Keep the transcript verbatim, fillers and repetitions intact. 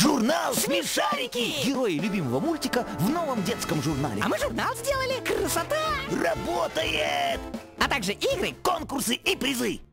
Журнал «Смешарики». Герои любимого мультика в новом детском журнале. А мы журнал сделали. Красота! Работает! А также игры, Конкурсы и призы.